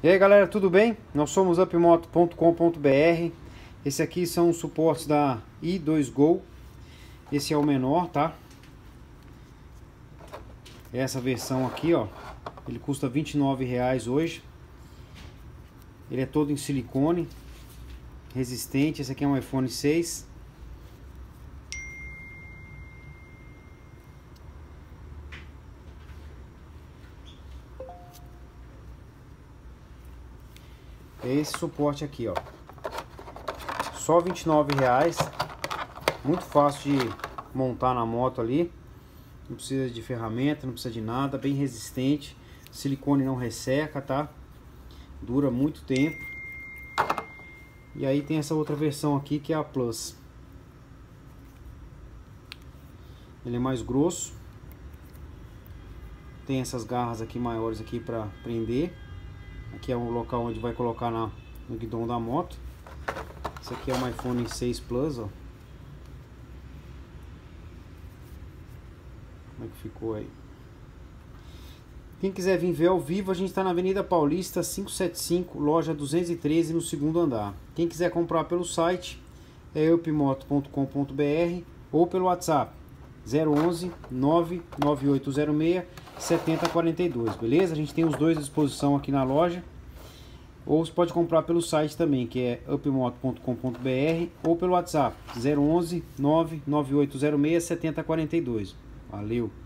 E aí galera, tudo bem? Nós somos upmoto.com.br. Esse aqui são os suportes da i2Go. Esse é o menor, tá? Essa versão aqui, ó, ele custa R$29 hoje. Ele é todo em silicone, resistente. Esse aqui é um iPhone 6. É esse suporte aqui, ó. Só R$29. Muito fácil de montar na moto ali. Não precisa de ferramenta, não precisa de nada. Bem resistente. Silicone não resseca, tá? Dura muito tempo. E aí tem essa outra versão aqui que é a Plus. Ele é mais grosso. Tem essas garras aqui maiores aqui para prender. Aqui é o local onde vai colocar no guidão da moto. Esse aqui é um iPhone 6 Plus, ó. Como é que ficou aí? Quem quiser vir ver ao vivo, a gente está na Avenida Paulista 575, loja 213, no segundo andar. Quem quiser comprar pelo site é upmoto.com.br ou pelo WhatsApp 011 99806 7042, beleza? A gente tem os dois à disposição aqui na loja. Ou você pode comprar pelo site também, que é upmoto.com.br, ou pelo WhatsApp 011 99806 7042. Valeu!